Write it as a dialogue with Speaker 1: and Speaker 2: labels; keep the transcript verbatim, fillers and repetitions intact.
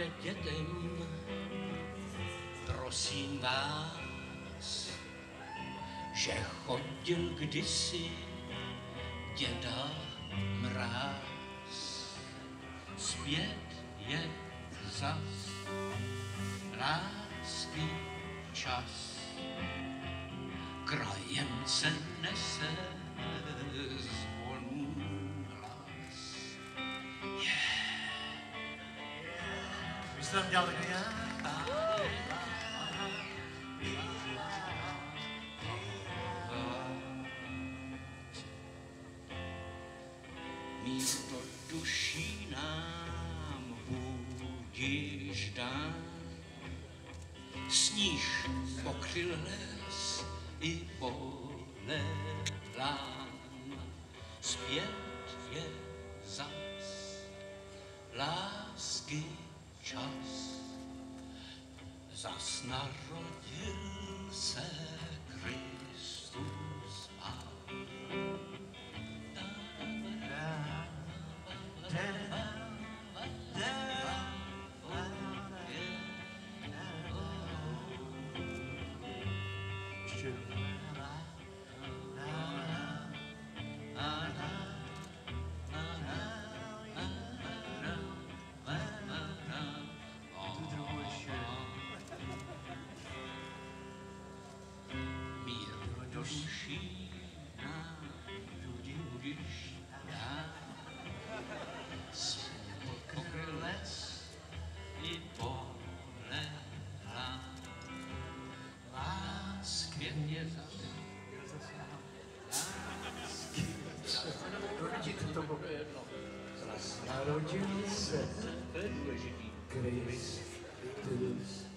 Speaker 1: řekněte dětem, prosím vás, že chodil kdysi děda Mráz. Zpět je zas lásky čas, krajem se nese zvonů hlas. Yeah.
Speaker 2: Vy jste tam dělal takový já?
Speaker 1: Mír do duší nám budiš dán, sníh pokryl les i pole lán. Zpět je zas lásky čas, zas narodil se Kristus Pán. Duší nám budiš dán, pokryl les i pole lán. Lásky je zas, lásky
Speaker 2: Narodil se
Speaker 1: to je důležitý.
Speaker 2: Kristus.